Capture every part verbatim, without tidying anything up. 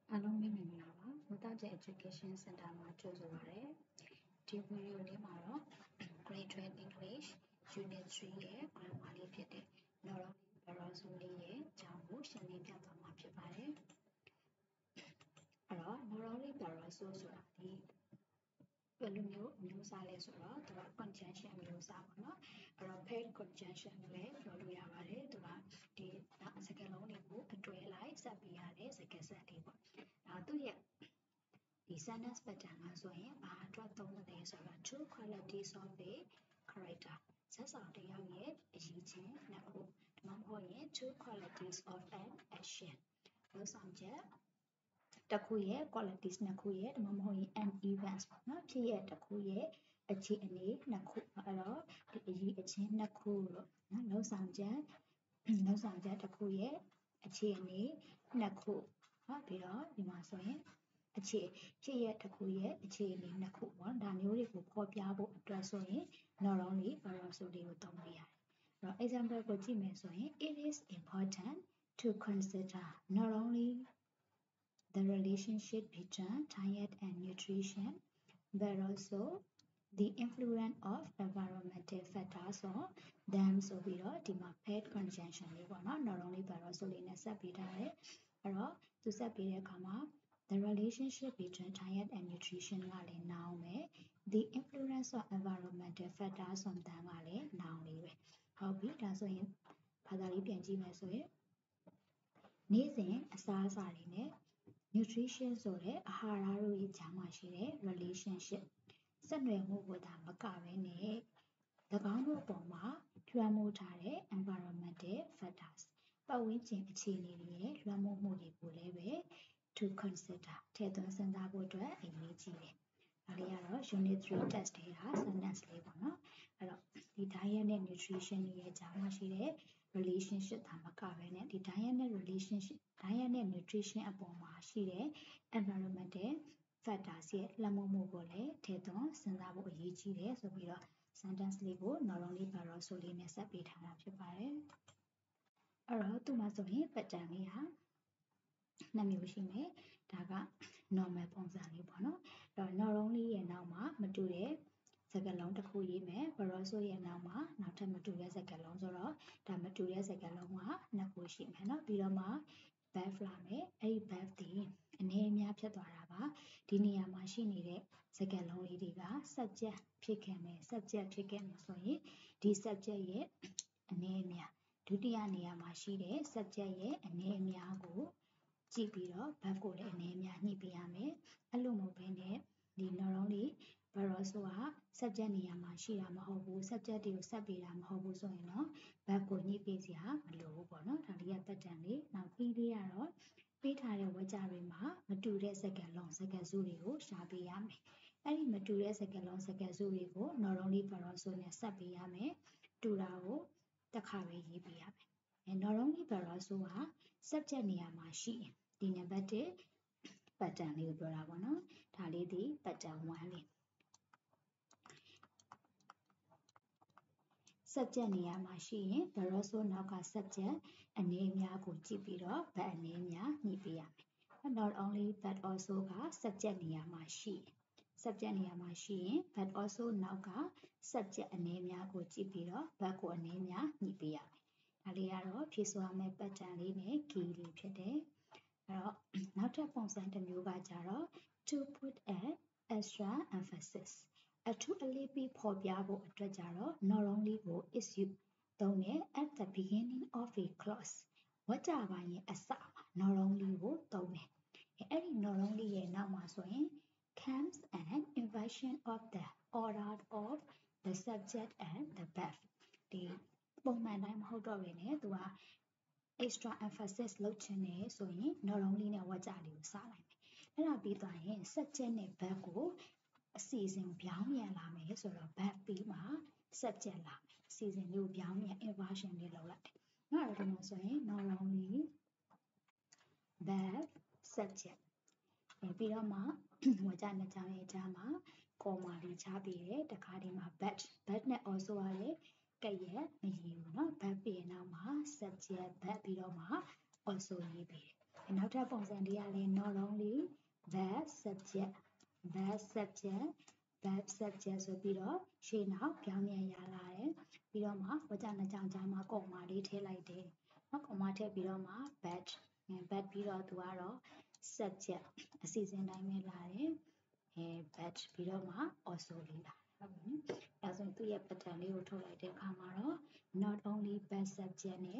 အားလုံးပဲမင်္ဂလာပါ Without Education Center မှာကြိုဆိုပါရစေ။ဒီဗီဒီယိုလေးမှာတော့ Grade twelve English Unit threeရဲ့ grammar လေးဖြစ်တဲ့ Normally Barosso လေးရဲ့အကြောင်းကိုရှင်းလင်းပြသွားမှာဖြစ်ပါတယ်။အဲ့တော့ Normally Barosso ဆိုတာဒီဘယ်လိုမျိုးအမျိုးအစားလဲဆိုတော့သူက conjunction အမျိုးအစားပေါ့နော်။အဲ့တော့ paired conjunction လည်းပြောလို့ရပါတယ်။သူကဒီစကားလုံးတွေကိုအတွဲလိုက်ဆက်ပြီးရတဲ့စကားဆက်လေးပေါ့။ဒါသူ့ရဲ့ဒီ sentence pattern ကဆိုရင်ဘာအတွက်သုံးသလဲဆိုတော့ two qualities of a character ဇာတ်ဆောင်တစ်ယောက်ရဲ့အရည်ချင်းနှစ်ခုဒါမှမဟုတ်ရင် two qualities of an action လုပ်ဆောင်ချက်တစ်ခုရဲ့ qualities နှစ်ခုရဲ့ဒါမှမဟုတ်ရင် an events ပေါ့နော်ဖြစ်ရတစ်ခုရဲ့အခြေအနေနှစ်ခုအဲ့တော့ဒီအရည်အချင်းနှစ်ခုလို့နော်လုပ်ဆောင်ချက်လုပ်ဆောင်ချက်တစ်ခုရဲ့အခြေအနေနှစ်ခုဟောပြီးတော့ဒီမှာဆိုရင်အခြေဖြစ်ရတစ်ခုရဲ့အခြေအနေနှစ်ခုပေါ့ဒါမျိုးတွေကိုဖော်ပြဖို့အတွက်ဆိုရင် not only Barosso တွေကိုသုံးလို့ရတယ်အဲ့တော့ example ကိုကြည့်မယ်ဆိုရင် it is important to consider not only the relationship between diet and nutrition but also the influence of environmental factors on them ဆိုပြီးတော့ဒီမှာ paired conjunction လေးပေါ့နော် not only Barosso လေးနဲ့ဆက်ပေးထားတယ်အဲ့တော့သူဆက်ပေးတဲ့အခါမှာthe relationship between diet and nutrition ကလည်း noun ပဲ the influence of environmental factors on them ကလည်း noun လေးပဲဟုတ်ပြီဒါဆိုရင်ဘာသာလေးပြန်ကြည့်မယ်ဆိုရင်နေ့စဉ်အစားအစာတွေနဲ့ nutrition ဆိုတဲ့အာဟာရတို့ရဲ့ကြားမှာရှိတဲ့ relationship ဆက်နွယ်မှုကိုဒါမကဘဲနဲ့၎င်းတို့အပေါ်မှာလွှမ်းမိုးထားတဲ့ environmental factors ပတ်ဝန်းကျင်အခြေအနေတွေရဲ့လွှမ်းမိုးမှုတွေကိုလည်းပဲto consider ထည့်သွင်းစဉ်းစားဖို့အတွက်အရေးကြီးတယ်။ဒါလေးကတော့ unit three test တွေက sentence လေးပေါ့နော်။အဲ့တော့ဒီ diet နဲ့ nutrition ရဲ့ကြားမှာရှိတဲ့ relationship ဒါမကပဲနဲ့ဒီ diet နဲ့ relationship diet နဲ့ nutrition အပေါ်မှာရှိတဲ့ environmental factors ရဲ့လွှမ်းမိုးမှုကိုလည်းထည့်သွင်းစဉ်းစားဖို့အရေးကြီးတယ်ဆိုပြီးတော့ sentence လေးကို not only Barosso လေးနဲ့ဆက်ပေးထားတာဖြစ်ပါတယ်။အဲ့တော့သူ့မှာဆိုရင် pattern လေးဟာနှစ်မျိုးရှိမယ်ဒါက normal ပုံစံလေးပေါ့နော်အဲ့တော့ not only ရဲ့နောက်မှာမတူတဲ့စကားလုံးတစ်ခုရေးမယ် Barosso ရဲ့နောက်မှာနောက်ထပ်မတူတဲ့စကားလုံးဆိုတော့ဒါမတူတဲ့စကားလုံးကနှစ်ခုရှိမယ်နော်ပြီးတော့မှ verb လာမယ်အဲ့ဒီ verb ဒီအနေအများဖြစ်သွားတာပါဒီနေရာမှာရှိနေတဲ့စကားလုံးလေးတွေက subject ဖြစ်ခဲ့မယ် subject ဖြစ်ခဲ့မယ်ဆိုရင်ဒီ subject ရဲ့အနေအများဒုတိယနေရာမှာရှိတဲ့ subject ရဲ့အနေအများကိုကြည့်ပြီးတော့ verb ကိုလည်းအနေအများညှိပေးရမယ်အဲ့လိုမဟုတ်ဘဲနဲ့ဒီ not only Barosso က subject နေရာမှာရှိတာမဟုတ်ဘူး subject တွေကိုဆက်ပေးတာမဟုတ်ဘူးဆိုရင်တော့ verb ကိုညှိပေးစရာမလိုဘူးပေါ့နော်ဒါလေးက pattern လေးနောက်ပြီးလေးကတော့ပေးထားတဲ့ဝါကြတွေမှာမတူတဲ့စကားလုံးစကားစုတွေကိုရှာပေးရမယ်အဲ့ဒီမတူတဲ့စကားလုံးစကားစုတွေကို not only Barosso နဲ့ဆက်ပေးရမယ်တူတာကိုတစ်ခါပဲရေးပေးရမယ်အဲ not only Barosso က subject နေရာမှာရှိရင်ဒီနံပါတ်one pattern လေးကိုပြောတာပေါ့နော်ဒါလေးဒီ pattern one လေး subject နေရာမှာရှိရင် Barosso နောက်က subject အနေအများကိုကြည့်ပြီးတော့ verb အနေအများညှိပေးရမယ် not only but also က subject နေရာမှာရှိရင် subject နေရာမှာရှိရင် but also နောက်က subject အနေအများကိုကြည့်ပြီးတော့ verb ကိုအနေအများညှိပေးရမယ်ဒါလေးကတော့ဖြည့်ဆိုရမယ့် pattern လေးနဲ့ key လေးဖြစ်တယ်အဲ့တော့နောက်ထပ်ပုံစံတစ်မျိုးကကြတော့ to put an extra emphasis အထူးအလေးပေးဖော်ပြဖို့အတွက်ကြတော့ not only ကို is you သုံးတယ် at the beginning of a clause ဝါကြပိုင်းရဲ့အစမှာ not only ကိုသုံးတယ်အဲ့ဒီ not only ရဲ့နောက်မှာဆိုရင် comes an inversion of the order of the subject and the verb ဒီပုံမှန်တိုင်းမဟုတ်တော့ဘဲနဲ့သူကextra emphasis လုပ်ချင်တယ်ဆိုရင် not only နဲ့ဝါကြလေးကိုစလိုက်မယ်အဲ့ဒါပြီးသွားရင် subject နဲ့ verb ကိုအစီအစဉ်ပြောင်းပြန်လာမယ်ဆိုတော့ verb ပြီးမှ subject လာမယ်အစီအစဉ်လေးကိုပြောင်းပြန် inversion လေးလုပ်လိုက်တယ်။နောက်တော့ဒီမှာဆိုရင် not only verb subject ပြီးတော့မှဝါကြနှစ်ကြောင်းရဲ့ကြားမှာ comma လေးချပေးတယ်တခါဒီမှာ but but နဲ့ also ကလည်းကဲ့ရဲ့မရေးဘူးเนาะ verb ပြီးရင်နောက်မှာ subject verb ပြီးတော့မှ also ရေးပေးတယ်နောက်ထပ်ပုံစံလေးကလည်း not only verb subject verb subject verb subject ဆိုပြီးတော့ရှေ့နောက်ပြောင်းပြန်ရလာတယ်ပြီးတော့မှဝကြနှစ်ကြောင်ကြားမှာကော်မာလေးထည့်လိုက်တယ်နော်ကော်မာထည့်ပြီးတော့မှ but but ပြီးတော့သူကတော့ subject အစီအစဉ်တိုင်းပဲလာတယ်အဲ but ပြီးတော့မှ also လေးလာဟုတ်ပြီအဲဆိုရင်သူ့ရဲ့ pattern လေးကိုထုတ်လိုက်တဲ့အခါမှာတော့ not only but subject နဲ့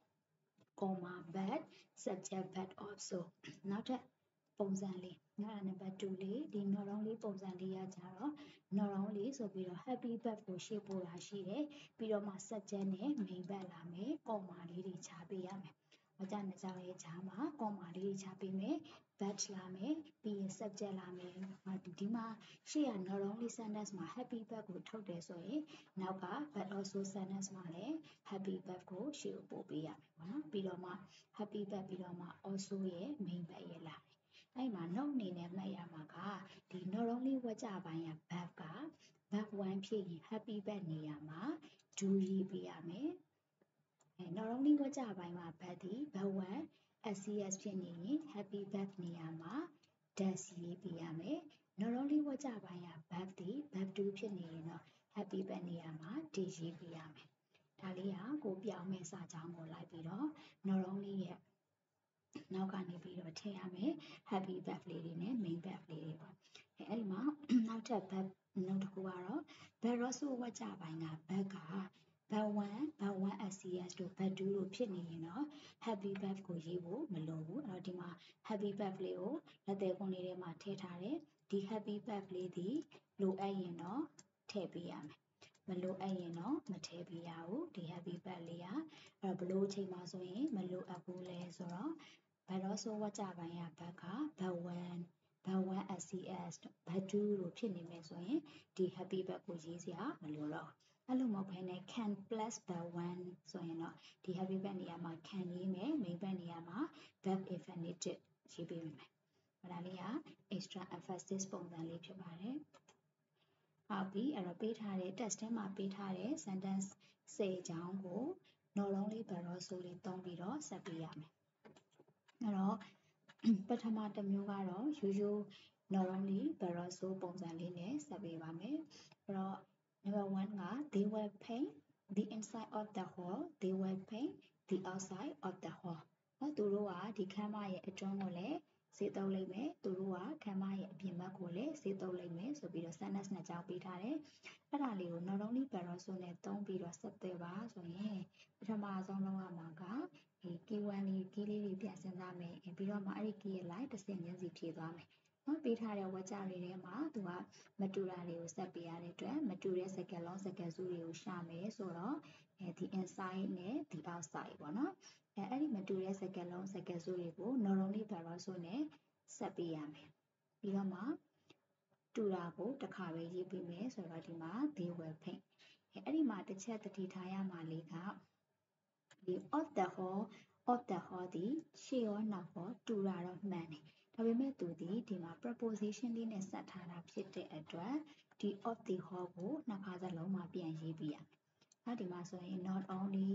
comma but subject but also နောက်ထပ်ပုံစံလေးနောက်နံပါတ်twoလေးဒီ not only ပုံစံလေးရကြတော့ not only ဆိုပြီးတော့ happy birth ကိုရှေ့ပို့တာရှိတယ်ပြီးတော့မှ subject နဲ့ main verb လာမယ် comma လေးတွေခြားပေးရမယ်ဝကြနှစ်ကြောင်ရဲ့ခြားမှာ comma လေးတွေခြားပေးမယ် but လာမယ်ပြီးရင် subject လာမယ်ဒီမှာရှေ့က not only sentence မှာ happy birth ကိုထုတ်တယ်ဆိုရင်နောက်က but also sentence မှာလည်း happy birth ကိုရှေ့ကိုပို့ပေးရမယ်ပေါ့နော်ပြီးတော့မှ happy birth ပြီးတော့မှ also ရဲ့ main verb ရဲ့လာအဲ့မှာ note အနေနဲ့မှတ်ရမှာကဒီ not only ဝကြပိုင်းက verb က verb one ဖြစ်ရင် happy birth နေရာမှာ do ရေးပေးရမယ်အဲ not only ဝကြပိုင်းမှာ verb ဒီ verb one ses ဖြစ်နေရင် happy birth နေရာမှာ does ရေးပေးရမယ် not only ဝကြပိုင်းက verb ဒီ verb two ဖြစ်နေရင်တော့ happy birth နေရာမှာ did ရေးပေးရမယ်ဒါလေးဟာကိုပြောင်းမဲ့စာကြောင်းကိုလိုက်ပြီးတော့ not only ရဲ့နောက်ကနေပြီးတော့ထည့်ရမယ် happy birth လေးတွေနဲ့ main birth လေးတွေပေါ့အဲအဲ့ဒီမှာနောက်ထပ် verb နောက်တစ်ခုကတော့ verb ရောဆိုဝကြပိုင်းက verb က verb one verb one ses တို့ verb two တို့ဖြစ်နေရင်တော့ happy birth ကိုရေးဖို့မလိုဘူးအဲ့တော့ဒီမှာ happy birth လေးကိုလက်သေးခွန်းလေးထဲမှာထည့်ထားတယ်ဒီ happy birth လေးဒီလိုအပ်ရင်တော့ထည့်ပေးရမယ်မလိုအပ်ရင်တော့မထည့်ပေးရဘူးဒီ happy birth လေးကအဲ့တော့ဘလို့အချိန်မှာဆိုရင်မလိုအပ်ဘူးလဲဆိုတော့ verb ရောဆိုဝကြပိုင်းက verb က verb one verb one ses verb two လို့ဖြစ်နေမယ်ဆိုရင်ဒီ happy birth ကိုရေးစရာမလိုတော့အဲ့လိုမဟုတ်ဘဲနဲ့ can plus verb one ဆိုရင်တော့ဒီ happy birth နေရာမှာ can ရေးမယ် main verb နေရာမှာ verb infinitive ရေးပေးမယ်။ဒါလေးက extra emphasis ပုံစံလေးဖြစ်ပါတယ်။ဟုတ်ပြီအဲ့တော့ပေးထားတဲ့ test ထဲမှာပေးထားတဲ့ sentence ဆယ်ချောင်းကို not only but also လေးသုံးပြီးတော့ဆက်ပေးရမယ်။အဲ့တော့ပထမတစ်မျိုးကတော့ရိုးရိုး not only but also ပုံစံလေးနဲ့ဆက်ပေးပါမယ်။အဲ့တော့ number one က they will paint the inside of the hall they will paint the outside of the hall နော်သူတို့ကဒီခန်းမရဲ့အတွင်းကိုလည်းစေးသုံးလိုက်မယ်သူတို့ကခန်းမရဲ့အပြင်ဘက်ကိုလည်းစေးသုံးလိုက်မယ်ဆိုပြီးတော့ sentence နှစ်ကြောင်းပေးထားတယ်အဲ့ဒါလေးကို not only but also နဲ့သုံးပြီးတော့ဆက်သွယ်ပါဆိုရင်ပထမဆုံးလုပ်ရမှာကဒီ key one လေး key လေးတွေပြန်စဉ်းစားမယ်ပြီးတော့မှအဲ့ဒီ key ရဲ့ line တစ်စင်ချင်းစီဖြည့်သွားမယ်နော်ပေးထားတဲ့ဝါကြတွေထဲမှာသူကမတူတာတွေကိုဆက်ပေးရတဲ့အတွက်မတူတဲ့စကားလုံးစကားစုတွေကိုရှာမယ်ဆိုတော့အဲဒီ inside နဲ့ the outside ပေါ့နော်အဲအဲ့ဒီမတူတဲ့စကားလုံးစကားစုတွေကို not only but also နဲ့ဆက်ပေးရမယ်ပြီးတော့မှတူတာကိုတစ်ခါပဲရေးပေးမယ်ဆိုတော့ဒီမှာ they will paint အဲအဲ့ဒီမှာတစ်ချက်သတိထားရမှာလေးကဒီ of the hall of the hall ဒီရှေ့ရောနောက်ရောတူတာတော့မှန်တယ်ဒါပေမဲ့သူဒီဒီမှာ preposition လေးနဲ့ဆက်ထားတာဖြစ်တဲ့အတွက်ဒီ of the hall ကိုနှစ်ခါစလုံးမှာပြန်ရေးပြရမယ်။အဲဒီမှာဆိုရင် not only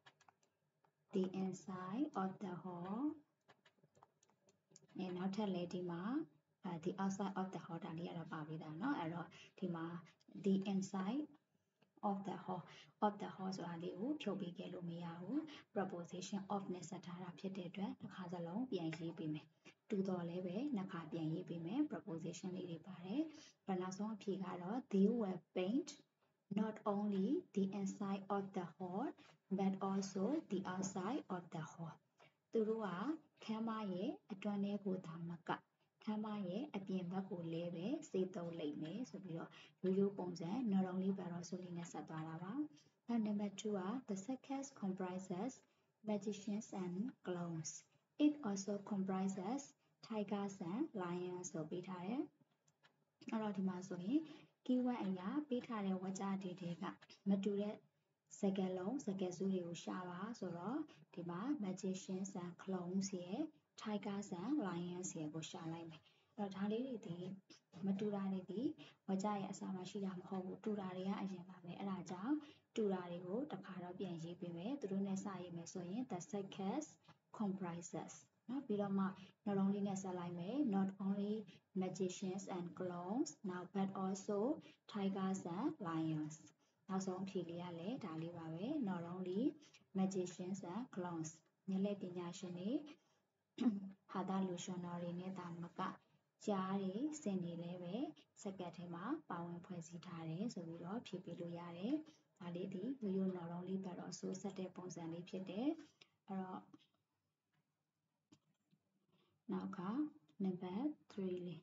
the inside of the hall နဲ့နောက်ထပ်လည်းဒီမှာ the outside of the hall ဒါလေးကတော့ပါပြီးသားเนาะအဲ့တော့ဒီမှာ the inside of the hall of the hall ဆိုတာလေးကိုဖြုတ်ပေးခဲ့လို့မရဘူး preposition of နဲ့ဆက်ထားတာဖြစ်တဲ့အတွက်တစ်ခါစလုံးပြန်ရေးပေးမယ်တူတော်လည်းပဲနှစ်ခါပြန်ရေးပေးမယ် preposition လေးတွေပါတယ်ပထမဆုံးအဖြေကတော့ they will paint not only the inside of the hall but also the outside of the hall သူတို့ကခန်းမရဲ့အတွင်းထဲကိုသာမကခန်းမရဲ့အပြင်ဘက်ကိုလည်းပဲစေသုံးလိုက်မယ်ဆိုပြီးတော့ရိုးရိုးပုံစံ not only but also လေးနဲ့ဆက်သွားတာပါနောက် number two က the circus comprises magicians and clowns it also comprises tigers and lions ဆိုပေးထားတယ်အဲ့တော့ဒီမှာဆိုရင် keyword အရာပေးထားတဲ့ဝါကြတွေတွေကမတူတဲ့စကားလုံးစကားစုတွေကိုရှာပါဆိုတော့ဒီမှာ magicians and clowns ရဲ့ tigers and lions ရဲ့ကိုရှာလိုက်မယ်အဲ့တော့ဒါလေးတွေဒီမတူတာတွေဒီဝါကြရဲ့အစာမှာရှိတာမဟုတ်ဘူးတူတာတွေကအရင်ပါပဲအဲ့ဒါကြောင့်တူတာတွေကိုတစ်ခါတော့ပြန်ရေးပေးမယ်သူတို့နဲ့စရေးမယ်ဆိုရင် the circus comprises နော်ပြီးတော့မှ not only နဲ့ဆက်လိုက်မယ် not only magicians and clowns now but also tigers and lions နောက်ဆုံးဖြေလေးရလဲဒါလေးပါပဲ not only magicians and clowns ညလက်ပညာရှင်တွေဟာတာလူရှင်တော်တွေနဲ့တာမကကြားတွေစင်တွေလည်းပဲစက္ကန့်ထဲမှာပါဝင်ဖွဲ့စည်းထားတယ်ဆိုပြီးတော့ဖြည့်ပေးလို့ရတယ်ဒါလေးဒီရိုးရိုး not only but also ဆက်တဲ့ပုံစံလေးဖြစ်တယ်အဲ့တော့နောက်က number three လေး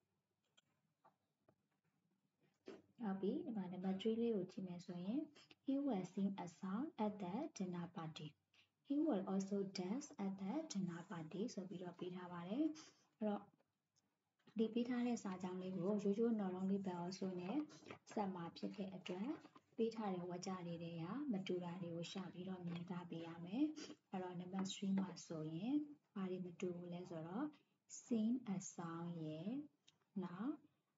ဟုတ်ပြီဒီမှာ number three လေးကိုကြည့်မယ်ဆိုရင် he will sing a song at the dinner party he will also dance at the dinner party ဆိုပြီးတော့ပေးထားပါတယ်အဲ့တော့ဒီပေးထားတဲ့စာကြောင်းလေးကိုရိုးရိုး not only but also နဲ့ဆက်မှာဖြစ်တဲ့အတွက်ပေးထားတဲ့ဝါကြလေးတွေကမတူတာတွေကိုရှာပြီးတော့မြင်သားပေးရမယ်အဲ့တော့ number three မှာဆိုရင်ဘာတွေမတူဘူးလဲဆိုတော့ sing a song ရဲ့ now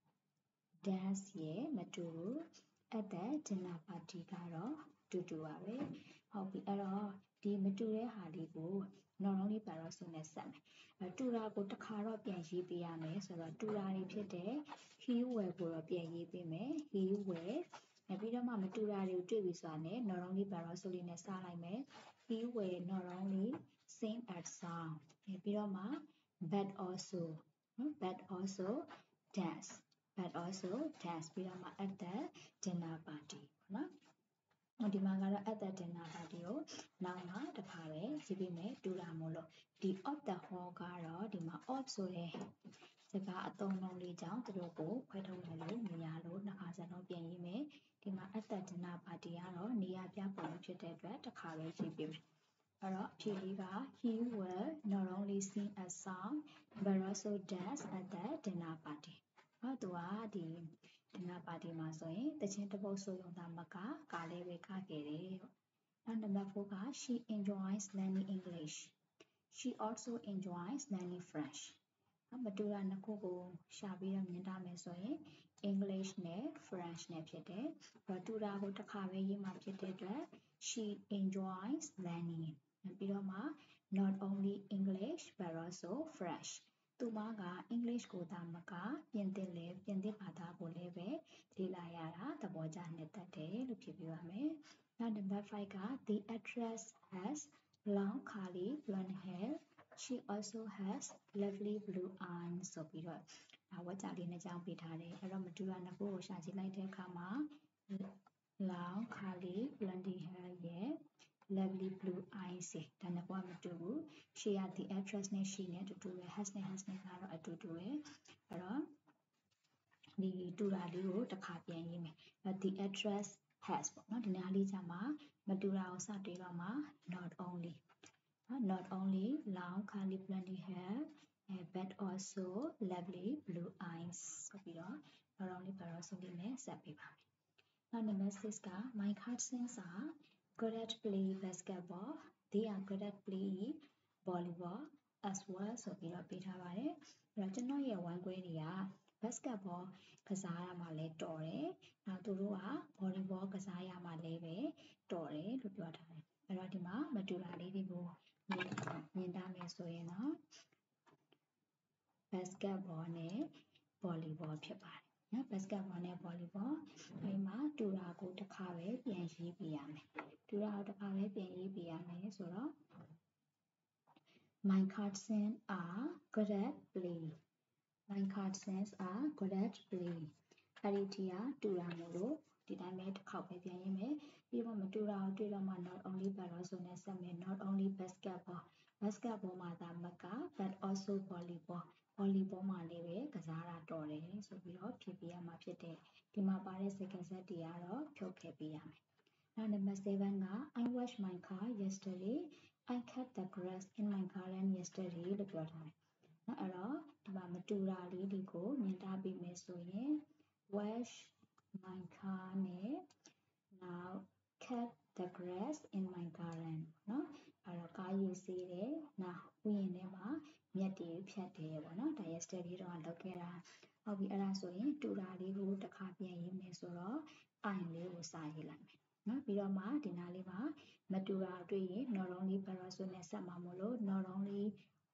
dance ရဲ့မတူဘူး at the dinner party ကတော့တူတူပါပဲဟုတ်ပြီအဲ့တော့ဒီမတူတဲ့ဟာလေးကို not only but also နဲ့ဆက်မယ်အဲတူတာကိုတစ်ခါတော့ပြန်ရေးပေးရမယ်ဆိုတော့တူတာတွေဖြစ်တဲ့ he will ကိုတော့ပြန်ရေးပေးမယ် he will နောက်ပြီးတော့မှမတူတာတွေကိုတွေ့ပြီဆိုတာနဲ့ not only but also လေးနဲ့စလိုက်မယ် he will not only sing a song နောက်ပြီးတော့မှ but also but also dance but also dance ပြီးတော့မှ at the dinner party နော်ဒီမှာကတော့ at the dinner party ကိုနောက်မှတစ်ခါပဲရေးပေးမယ်တူတာမို့လို့ဒီ of the hall ကတော့ဒီမှာ of ဆိုတဲ့စကားအသုံးလုံးလေးကြောင့်သူတို့ကိုခွဲထုတ်လိုက်လို့နေရာလို့နှစ်ခါစလုံးပြန်ရေးမယ်ဒီမှာ at the dinner party ကတော့နေရာပြပုံဖြစ်တဲ့အတွက်တစ်ခါပဲရေးပေးမယ်အဲ့တော့အဖြေလေးက he will not only sing a song but also dance at the dinner party ဟောသူကဒီdinner party မှာဆိုရင်တခြင်းတစ်ပုတ်ဆိုရုံသာမကကားလေးပဲခခဲ့တယ်ပေါ့ number four က she enjoys learning English she also enjoys learning French မတူတာနှစ်ခုကိုရှာပြီးတော့မြင်ထားမယ်ဆိုရင် English နဲ့ French နဲ့ဖြစ်တယ်အဲ့တော့တူတာကိုတစ်ခါပဲရေးမှဖြစ်တဲ့အတွက် she enjoys learning ပြီးတော့မှ not only English but also French သူမက English ကိုသာမကပြင်သစ်လည်းပြင်သစ်ဘာသာကိုလည်းပဲလေ့လာရတာသဘောကျနှစ်သက်တယ်လို့ဖြေပြပါမယ်။နောက် number five က the actress has long curly blonde hair she also has lovely blue eyes ဆိုပြီးတော့ဝါကြလေးနှစ်ကြောင်းပေးထားတယ်။အဲ့တော့မတူတာနှစ်ခုကိုရှာကြည့်လိုက်တဲ့အခါမှာ long curly blonde hair ရဲ့ lovely blue eyes ဒါနှစ်ခုကမတူဘူး she က the actress နဲ့ she နဲ့အတူတူပဲ has နဲ့ has နဲ့ကတော့အတူတူပဲအဲ့တော့ဒီတူတာလေးကိုတစ်ခါပြန်ရေးမယ် the actress has ပေါ့နော်ဒီနားလေးကြမှာမတူတာကိုစတွေ့တော့မှာ not only not only long curly blonde hair but also lovely blue eyes ဆိုပြီးတော့ not only but also လေးနဲ့ဆက်ပေးပါမယ်နောက် number six က my cousins are good at play basketball they are good at play volleyball as well ဆိုပြီးတော့ပေးထားပါတယ်အဲ့တော့ကျွန်တော်ရဲ့ဝမ်းကွဲတွေက basketball ကစားရမှာလဲတော်တယ်နောက်သူတို့က volleyball ကစားရမှာလဲပဲတော်တယ်လို့ပြောထားတယ်အဲ့တော့ဒီမှာမတူတာလေးတွေကိုမြင်မြင်ထားမယ်ဆိုရင်တော့ basketball နဲ့ volleyball ဖြစ်ပါတယ်နော် basketball နဲ့ volleyball ဒီမှာတူတာကိုတစ်ခါပဲပြန်ရေးပြရမယ်တူတာကိုတစ်ခါပဲပြန်ရေးပြရမယ်ဆိုတော့ my cousins are good at play my cousins are good at play အဲ့ဒီတီကတူတာမို့လို့ဒီတိုင်းပဲတစ်ခေါက်ပဲပြန်ရေးမယ်ပြီးတော့မတူတာကိုတွေ့တော့မှ not only but also နဲ့ဆက်မယ် not only basketball basketball မှာသာမက but also volleyball volleyball မှာလည်းပဲကစားတာတော်တယ်ဆိုပြီးတော့ဖြည့်ပေးရမှာဖြစ်တယ်ဒီမှာပါတဲ့ second set တွေကတော့ဖြုတ်ခဲ့ပေးရမယ်နောက် number seven က I washed my car yesterday I cut the grass in my garden yesterday လို့ပြောထားတယ်နော်အဲ့တော့ဒီမှာမတူတာလေးတွေကိုမြင်ထားပြီးမယ်ဆိုရင် wash my car နဲ့ now cut the grass in my garden နော်အဲ့တော့ကားရေဆေးတယ်နောက်ဥယျာဉ်ထဲမှာမြက်တွေဖြတ်တယ်ပေါ့နော်ဒါ yesterday တော့လုပ်ခဲ့တာဟုတ်ပြီအဲ့ဒါဆိုရင်တူတာလေးကိုတစ်ခါပြန်ရေးမယ်ဆိုတော့ I လေးကိုစာရေးလိုက်မယ်နော်ပြီးတော့မှဒီနားလေးမှာမတူတာတွေ့ရင် not only but also နဲ့ဆက်မှာမို့လို့ not only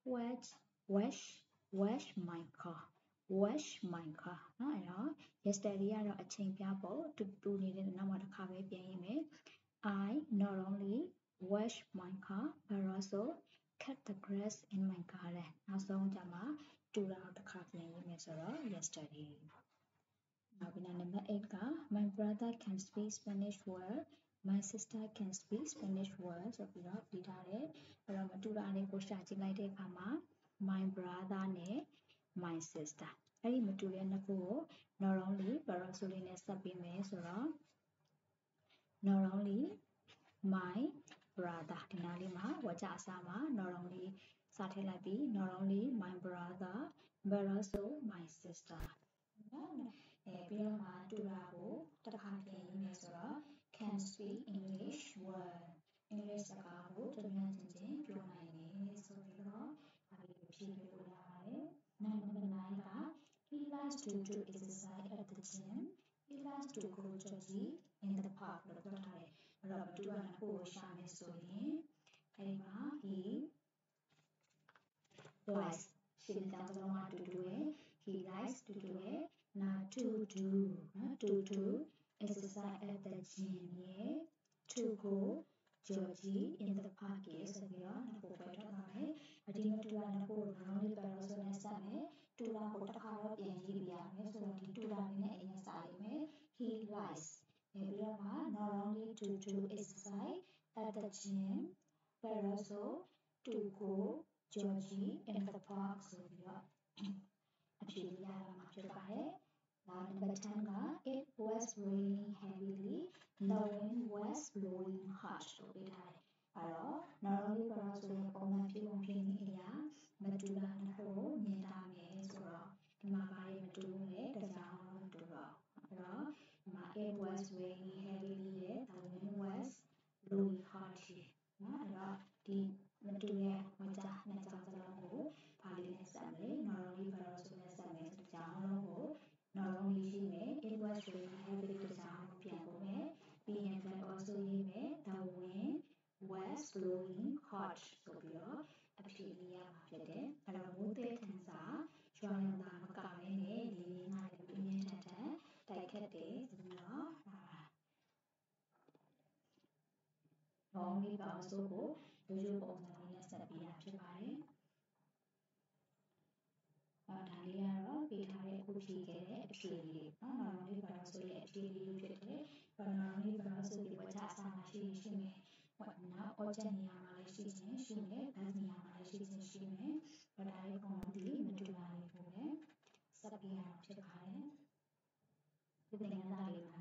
wash wash wash my car wash my car เนาะအဲ့တော့ yesterday ကတော့အချိန်ပြဖို့တူတူနေတဲ့နောက်မှာတစ်ခါပဲပြန်ရေးမယ် I not only wash my car but also cut the grass in my garden နောက်ဆုံးကြမှာတူတာတစ်ခါပြန်ရေးမယ်ဆိုတော့ yesterday နောက်ပြီးနံပါတ် eight က my brother can speak Spanish well my sister can speak Spanish well ဆိုပြီးတော့ပြီးထားတယ်အဲ့တော့မတူတာလေးကိုရှာကြည့်လိုက်တဲ့အခါမှာ my brother နဲ့ my sister အဲ့ဒီမတူတဲ့နှစ်ခုကို not only ဘာလို့ဆိုလေးနဲ့ဆက်ပြီးမယ်ဆိုတော့ not only my brother ဒီနားလေးမှာဝါကြအစားမှာ not only စာထည့်လိုက်ပြီး not only my brother but also my sister နော်အဲပြီးတော့မှတူတာကိုတစ်ခါပြန်ရေးမယ်ဆိုတော့ can speak English well English စကားကိုတမန်ချင်းချင်းပြောနိုင်တယ်ဆိုပြီးတော့ဒါလေးကိုဖြည့်ပေးလို့ရပါတယ် number nine က he likes to do exercise at the gym he likes to go jogging in the park လို့ပြောထားတယ်အဲ့တော့တူတာနှစ်ခုကိုရှာမယ်ဆိုရင်အဲ့ဒီမှာ he likes ရှင်းတဲ့စလုံးကတူတူရဲ့ he likes to do it not to do နော် to do exercise at the gym ရဲ့ to go jogging in the park ရဲ့ဆိုပြီးတော့နှစ်ခုပဲထွက်သွားမယ်အဒီမတူတာနှစ်ခုကို wrongly parallel ဆိုနဲ့ဆက်မယ်တူတာကိုတစ်ခါတော့ပြန်ရေးပြရမယ်ဆိုတော့ဒီတူတာလေးနဲ့အရင်စာရေးမယ် he likes ပြီးတော့မှ not only to do exercise at the gym but also to go jogging in the park ဆိုပြီးတော့အဖြေရတာမှာဖြစ်ပါတယ်Now number ten က it was raining heavily the wind was blowing hard လို့ပေးထားတယ်အဲ့တော့ not only ဘာလို့ဆိုရင်ပုံမှန်ဖြစ်ပုံဖြစ်နေအရာမတူတာတစ်ခုကိုမြင်တာမယ်ဆိုတော့ဒီမှာဘာတွေမတူဘူးလဲတရားမတူတော့အဲ့တော့ဒီမှာ it was raining heavily ရဲ့ the wind was blowing hard နော်အဲ့တော့ဒီမတူတဲ့ဝါကြနှစ်ကြောင်းစလုံးကိုဘာလေးနဲ့ဆက်မလဲ not only ဘာလို့ဆိုရင်ဆက်မယ်ဒီကြောင်းလုံးကိုnot only ရှိမယ် it was raining heavily တကြောင်းပြန်ဖို့မယ်ပြီးရင် but also ရေးမယ် the wind was blowing hard ဆိုပြီးတော့အဖြေလေးရမှာဖြစ်တယ်အဲ့တော့မိုးတဲ့ထန်စာရွာရင်သာမကမဲနဲ့လေလေးငါလည်းပြင်းပြင်းထန်ထန်တိုက်ခတ်တယ်ဆိုပြီးတော့နော် only ပါဆိုကိုရိုးရိုးပုံစံလေးနဲ့ဆက်ပြီးတာဖြစ်ပါတယ်အော်ဒါလေးကတော့ပေးထားတဲ့အခုဖြည့်ခဲ့တဲ့အဖြေလေးနော် normally ဘာလို့ဆိုရင်အဖြေလေးဖြစ်တယ် normally ဘာလို့ဆိုဒီဝါကြအစားမှာရှိရှိမယ်ဟိုနော် object နေရာမှာလည်းရှိခြင်းရှိမယ် verb နေရာမှာလည်းရှိခြင်းရှိမယ်ဘာဒါလေးပုံလုံးဒီမတူတာလေးပို့မယ်ဆက်ပြီးရအောင်ဖြစ်ပါတယ်ဒီသင်ခန်းစာလေးမှာ